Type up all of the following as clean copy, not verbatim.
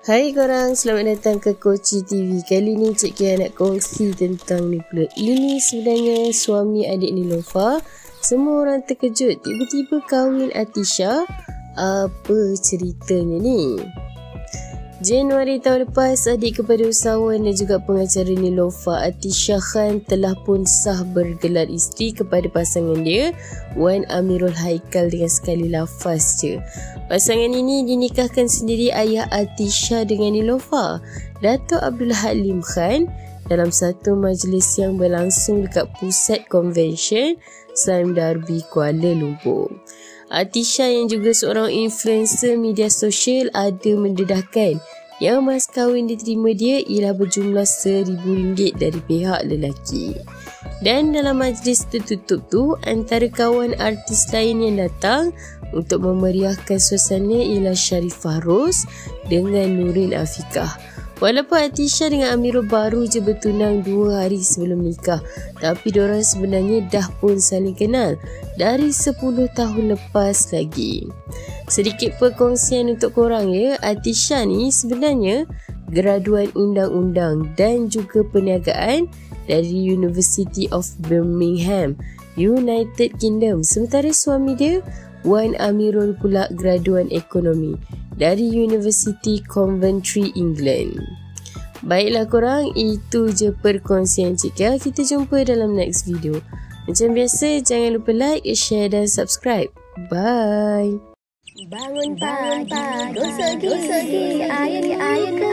Hai korang, selamat datang ke Kokoci TV. Kali ni Cik Kia nak kongsi tentang ni pula. Ini sebenarnya suami adik Neelofa. Semua orang terkejut, tiba-tiba kahwin Athisha. Apa ceritanya ni? Januari tahun lepas, adik kepada usahawan dan juga pengacara Neelofa, Athisha Khan telah pun sah bergelar isteri kepada pasangan dia, Wan Amirul Haikal, dengan sekali lafaz je. Pasangan ini dinikahkan sendiri ayah Athisha dengan Neelofa, Datuk Abdul Halim Khan, dalam satu majlis yang berlangsung dekat Pusat Konvensyen Sime Darby, Kuala Lumpur. Athisha yang juga seorang influencer media sosial ada mendedahkan yang mas kahwin diterima dia ialah berjumlah RM1,000 dari pihak lelaki. Dan dalam majlis tertutup tu, antara kawan artis lain yang datang untuk memeriahkan suasana ialah Sharifah Ros dengan Nuril Afikah. Walaupun Athisha dengan Amirul baru je bertunang 2 hari sebelum nikah, tapi diorang sebenarnya dah pun saling kenal dari 10 tahun lepas lagi. Sedikit perkongsian untuk korang ya, Athisha ni sebenarnya graduan undang-undang dan juga perniagaan dari University of Birmingham, United Kingdom. Sementara suami dia, Wan Amirul, pula graduan ekonomi dari University Coventry, England. Baiklah korang, itu je perkongsian Cik Kia. Kita jumpa dalam next video. Macam biasa, jangan lupa like, share dan subscribe. Bye. Bangun pagi, gosok gigi, ayun ke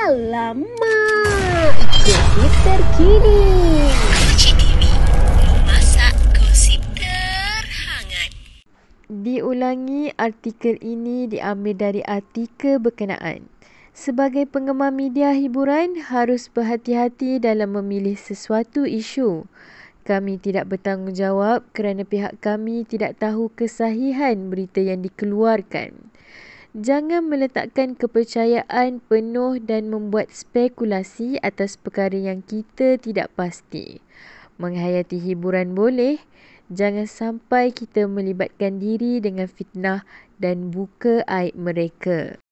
alamak. Gosip terkini. Kokoci TV, memasak gosip terhangat. Diulangi, artikel ini diambil dari artikel berkenaan. Sebagai penggemar media hiburan, harus berhati-hati dalam memilih sesuatu isu. Kami tidak bertanggungjawab kerana pihak kami tidak tahu kesahihan berita yang dikeluarkan. Jangan meletakkan kepercayaan penuh dan membuat spekulasi atas perkara yang kita tidak pasti. Menghayati hiburan boleh, jangan sampai kita melibatkan diri dengan fitnah dan buka aib mereka.